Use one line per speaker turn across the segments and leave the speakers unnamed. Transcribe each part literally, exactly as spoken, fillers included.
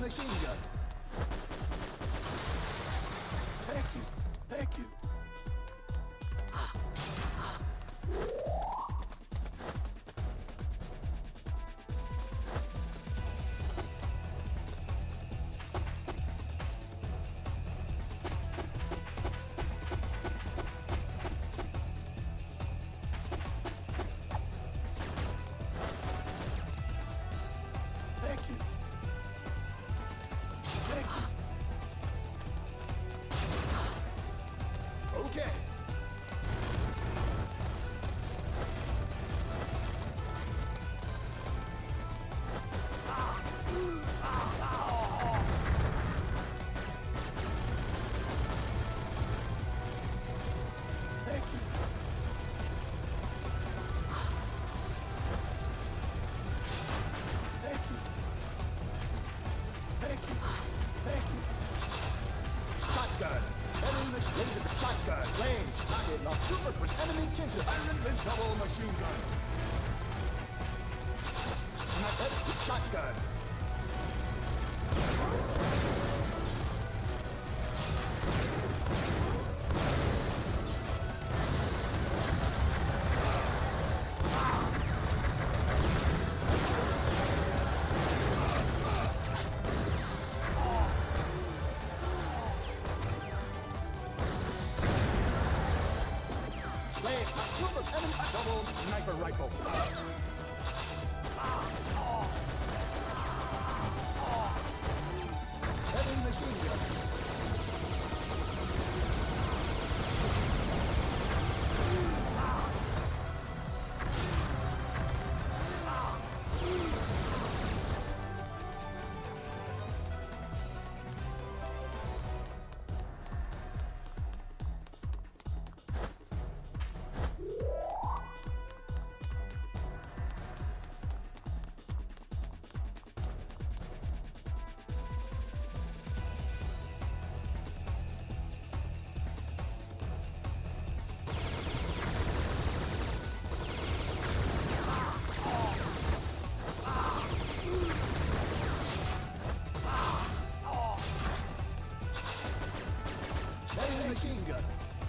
Heavy machine gun. Thank you. Thank you. Thank you. Thank you. Okay. Thank you. Thank you. Thank you. Thank you. Shotgun. Enemy machine laser shotgun. Range. Target lock. Super quick enemy chaser. Iron fist double machine gun. Sniper shotgun. Blade. Super enemy double sniper rifle. Heavy machine gun. Heavy machine gun.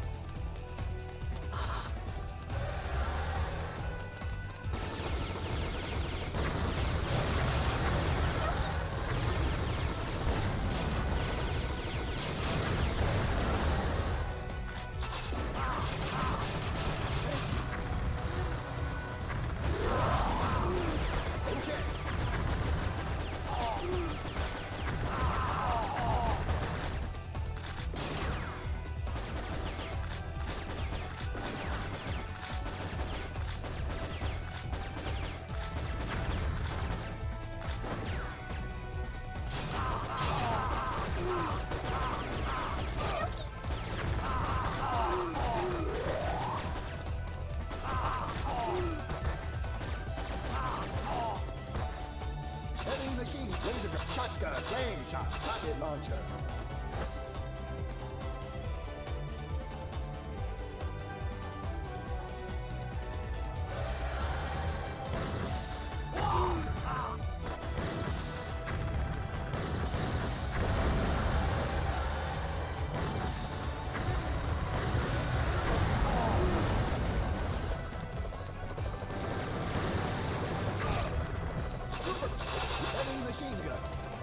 Heavy machine laser gun. Shotgun. Range shot. Rocket launcher. Heavy machine gun.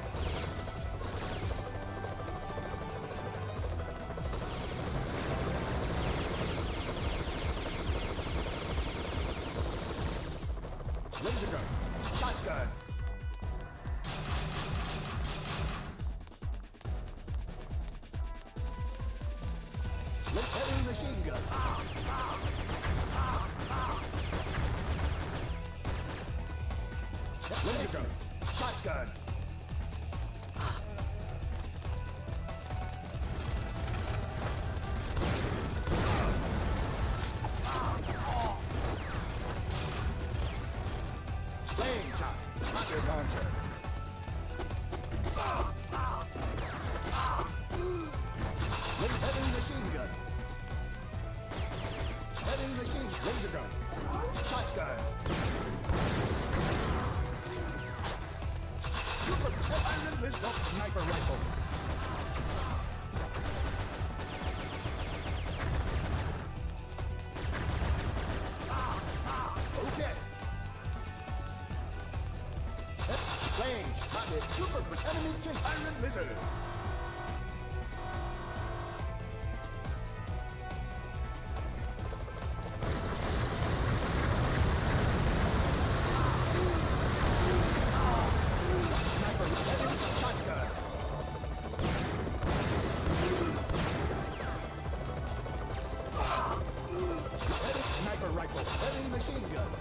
Laser gun. Shotgun. Heavy machine gun. Laser gun. Shotgun. Flame shot. Rocket launcher. Heavy machine gun. Heavy machine laser gun. Shotgun. Super Iron Fist sniper rifle. Okay. Range, target, super quick enemy chase, iron lizard. Rifle, heavy machine gun.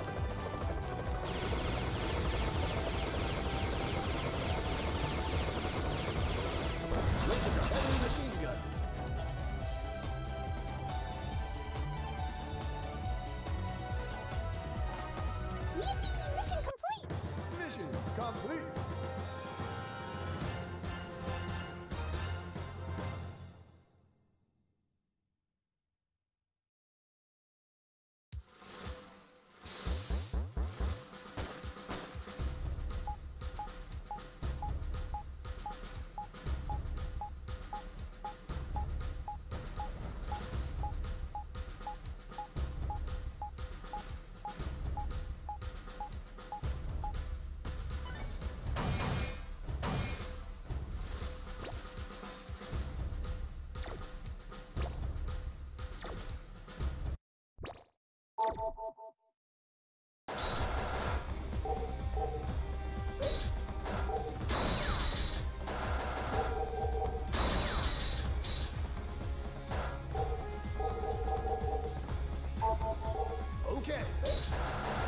Laser, heavy machine gun.
Yippee! Mission complete!
Mission complete. Okay.